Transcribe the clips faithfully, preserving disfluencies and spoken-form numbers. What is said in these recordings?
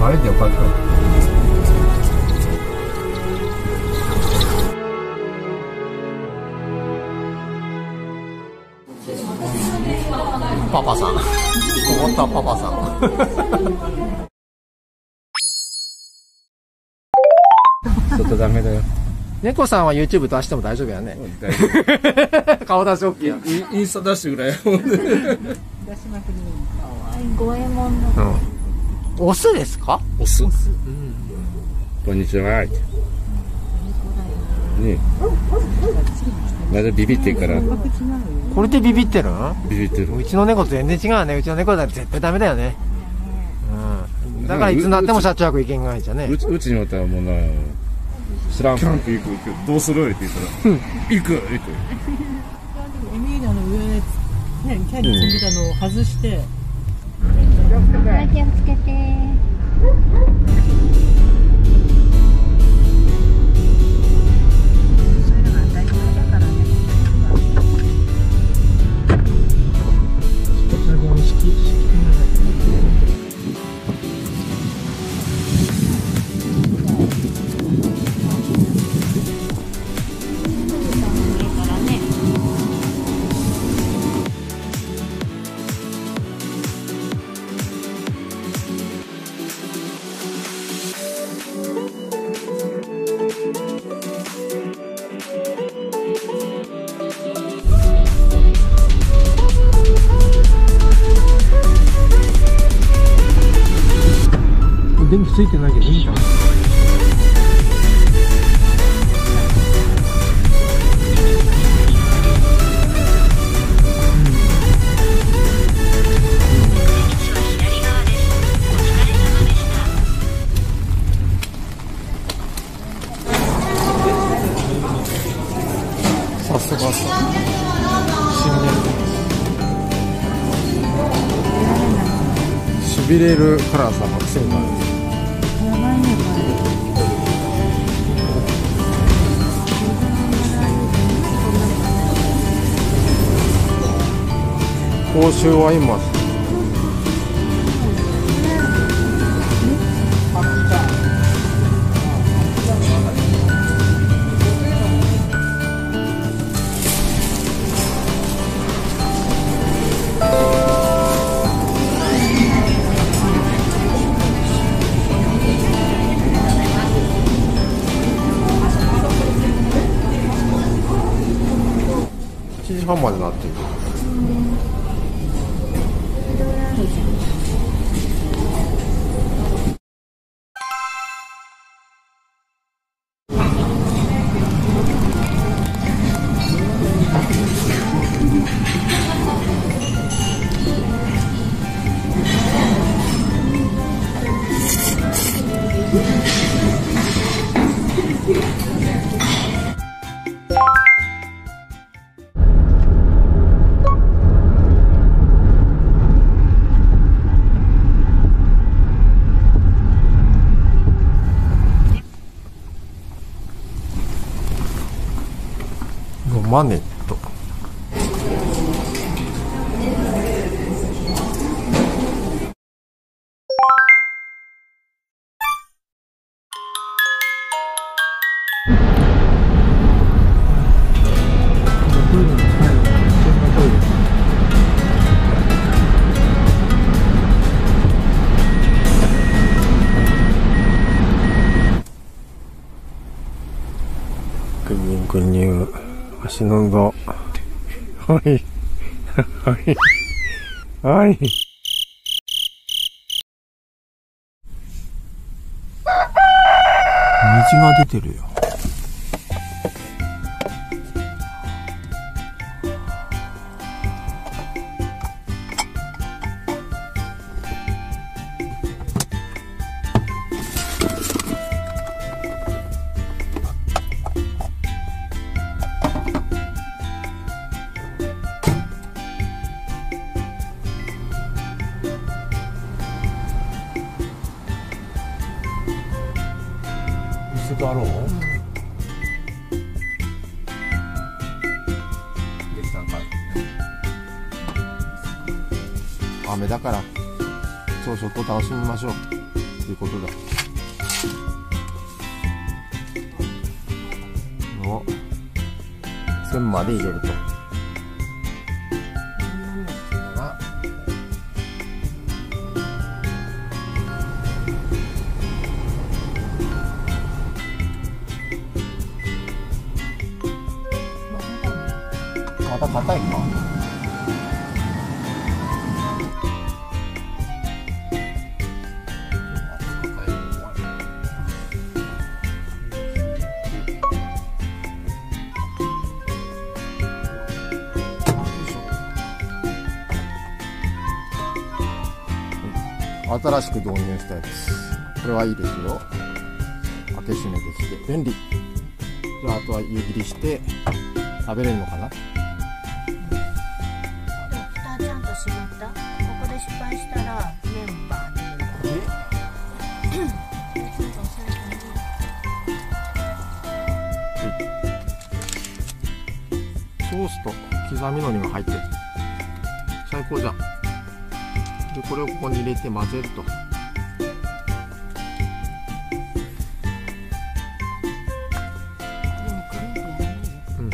あれでよかった。パパさん、困ったパパさん。 ちょっとダメだよ。 猫さんは YouTube 出しても大丈夫やね。 大丈夫。 顔出し OK や。 インスタ出してくれ。 出しまくり。かわいい五右衛門の。 うん。オスですか？ オス。 オス。 こんにちは。ね。まだビビってるから。 これでビビってるん？ ビビってる。 うちの猫と全然違うね。うちの猫だって絶対ダメだよね。うん。だからいつになっても車中泊行けんがいじゃね。 うちうちにおったらもうな、知らん。キャンプ行く行く。どうするって言ったら、行く行く。 エミーナの上でね、キャリー積んでたのを外して。 はい、気をつけて。 電気ついてないけどいいんじゃない？さすがさ、しびれる辛さが癖になる。報酬は今しちじはんまでなってる。マネット。グニュグニュ足の運動。はい。はい。はい。虹が出てるよ。だろう、うん、できたんか。雨だから朝食を楽しみましょう。 いうことだ。を線まで入れると。また硬いか。新しく導入したやつ。これはいいですよ。開け閉めできて便利。じゃああとは湯切りして食べれるのかな。 蓋ちゃんと閉まった。ここで失敗したらメンバーに入れる。 ソースと刻みのりが入ってる。最高じゃん。でこれをここに入れて混ぜると。うん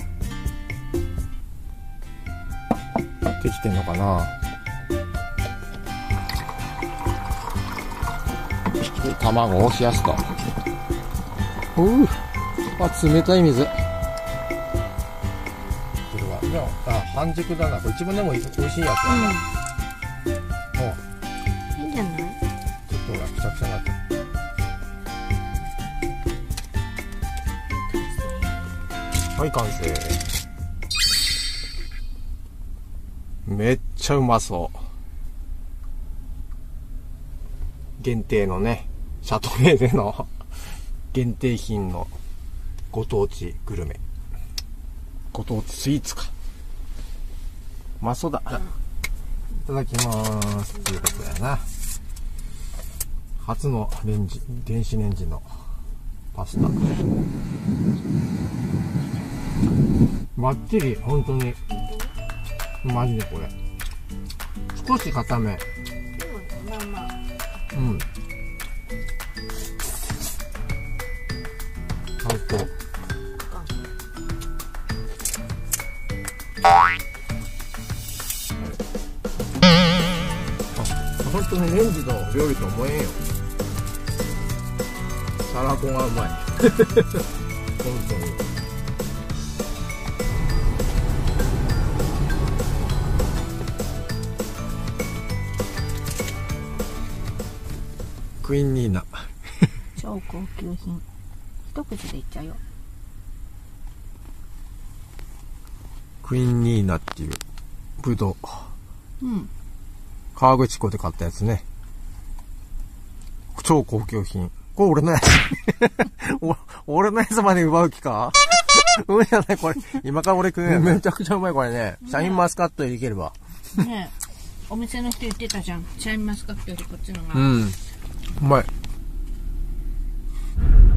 できてんのかな。で卵を冷やすと。おうあ冷たい水。これはいやあ半熟だな。これ一番でも美味しいやつだな。 いいんじゃない？ ちょっとほらくしゃくしゃになってはい完成。めっちゃうまそう。限定のねシャトレーゼの限定品のご当地グルメ、ご当地スイーツか。うまそうだ。いただきますっていうことやな。初のレンジ、電子レンジのパスタ。ばっちり、本当に。マジでこれ。少し固め。 まあまあ。 うん。最高。本当にレンジの料理と思えんよ。たらこがうまい。本当に。クイーンニーナ。 超高級品。一口でいっちゃうよ。 クイーンニーナっていうブドウ。 うん。 川口湖で買ったやつね。超高級品。これ俺のやつ。お俺のやつまで奪う気か。うんじゃないこれ。今から俺食うね。めちゃくちゃうまいこれね。シャインマスカットでいければ。 ねえ。お店の人言ってたじゃん。シャインマスカットよりこっちのが。 うん。うまい。